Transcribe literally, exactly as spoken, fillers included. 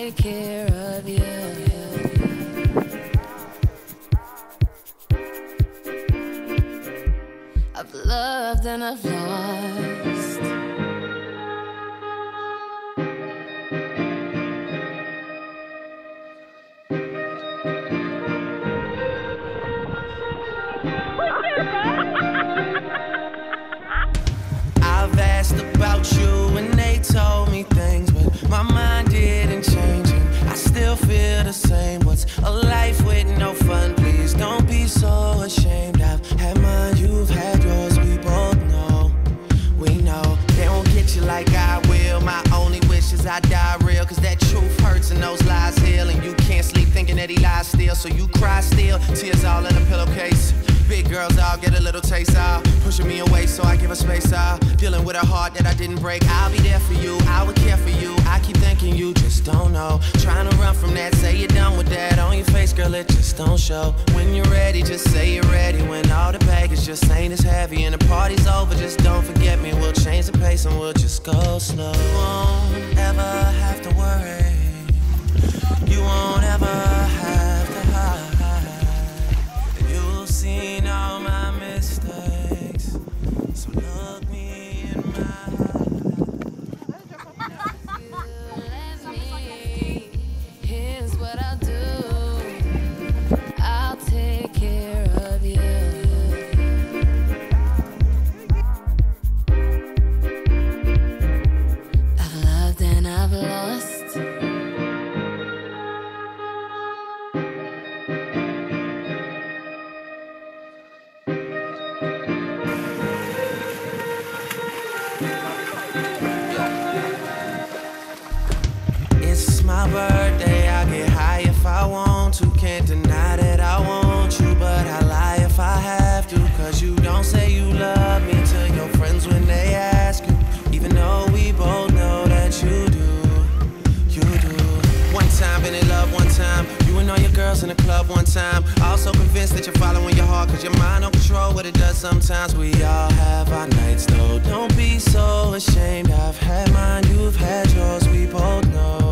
take care of you. I've loved and I've lost. I've asked about you and they told me things, but my mind didn't change and I still feel the same. What's a life with no fun? Please don't be so ashamed. I've had mine, you've had yours, we both know. We know they won't get you like I will. My only wish is I die real, cause that truth hurts and those lies heal. And you can't sleep thinking that he lies still, so you cry still, tears all in a pillowcase. Big girls all get a little taste out, pushing me away so I give her space out. Dealing with a heart that I didn't break. I'll be there for you, I would care for you. I keep thinking you just don't know. Trying to run from that, say you're done with that. On your face, girl, it just don't show. When you're ready, just say you're ready. When all the baggage just ain't as heavy and the party's over, just don't forget me. We'll change the pace and we'll just go slow. You won't ever have to worry. You won't ever have to hide. Seen all my mistakes, so look me in my eyes. Here's what I'll do. I'll take care of you. I've loved and I've lost. My birthday, I get high if I want to. Can't deny that I want you, but I lie if I have to. Cause you don't say you love me to your friends when they ask you, even though we both know that you do, you do. One time, been in love one time. You and all your girls in the club one time. Also convinced that you're following your heart, cause your mind don't control what it does sometimes. We all have our nights though, don't be so ashamed. I've had mine, you've had yours, we both know.